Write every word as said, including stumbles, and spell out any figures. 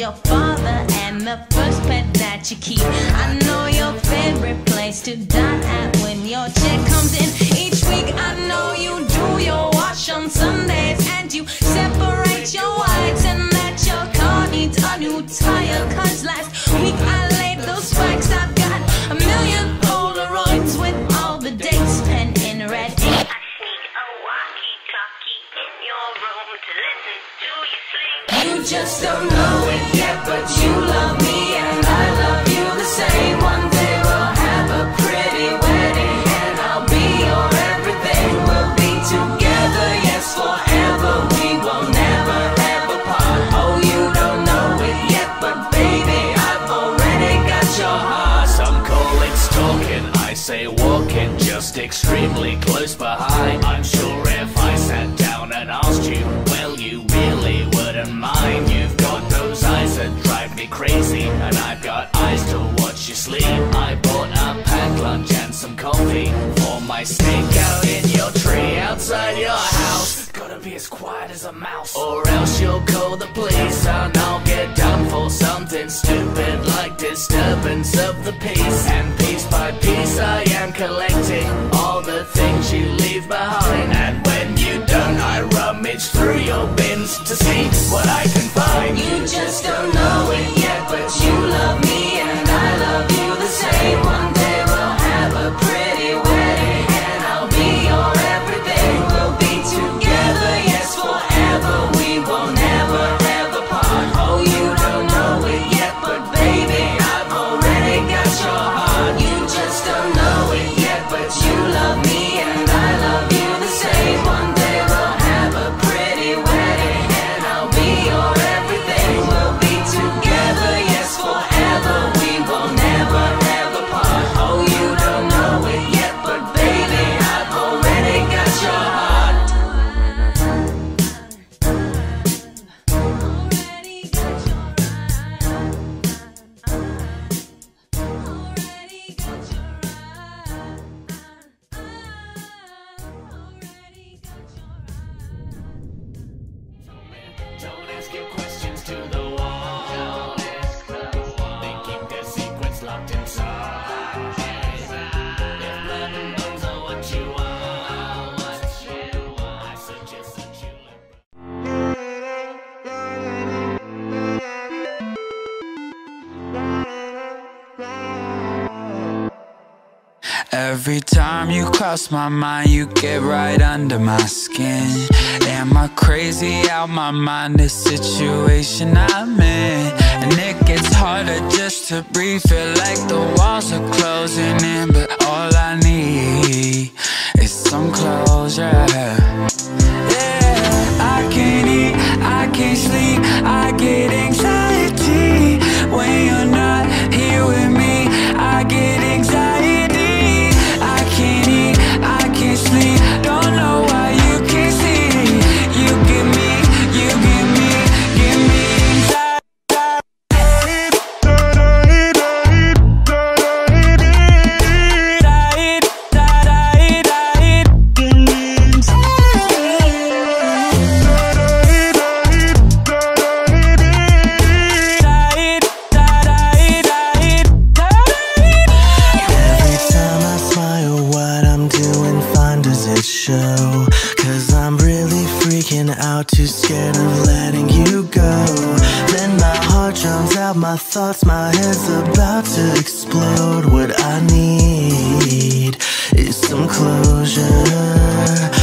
your father and the first pet that you keep. I know your favorite place to dine at when your check comes in each week. I know you do your wash on Sundays and you separate your whites, and that your car needs a new tire, cause last week I laid those spikes. I've got a million Polaroids with all the dates pen in red ink. I sneak a walkie-talkie in your room to listen to you sleep. You just don't know it yet, but you love me and I love you the same. One day we'll have a pretty wedding and I'll be your everything. We'll be together, yes, forever. We will never ever part. Oh, you don't know it yet, but baby, I've already got your heart. Some call it stalking, I say walking, just extremely close behind. I'm sure if I sat down and asked you, well, you really wouldn't mind. You've got those eyes that drive me crazy, and I've got eyes to watch you sleep. I bought a packed lunch and some coffee for my stake out in your tree outside your house. Gotta be as quiet as a mouse, or else you'll call the police and I'll get done for something stupid like disturbance of the peace. And piece by piece I am collecting all the things you leave behind, and when you don't I rummage through your bins to see what I can find. You just don't know it yet, but you love me and I love you the same. One day we'll have a pretty wedding and I'll be your everything. We'll be together, yes, forever. We will never ever part. Oh, you don't know it yet, but baby, I've already got your heart. You just don't know it yet, but you love me and I love you the same. One day we'll have a pretty wedding and I'll be your everything. We'll be together, yes, forever. We will never ever part. Oh, you don't know it yet, but baby, I've already got your heart. Already got your heart. Already got your heart. Already got your heart. Don't ask your questions to the wall. They keep their secrets locked inside. If blood and bones are what you want, I suggest that you Every time you cross my mind, you get right under my skin. Am I crazy out my mind, this situation I'm in? And it gets harder just to breathe, feel like the walls are closing in. But all I need is some closure. Yeah, I can't eat, I can't sleep, I get anxiety when you're not here with me. I get anxiety. I can't eat, I can't sleep, don't know why you can't see. You give me, you give me, give me show, cause I'm really freaking out, too scared of letting you go. Then my heart drowns out my thoughts, my head's about to explode. What I need is some closure.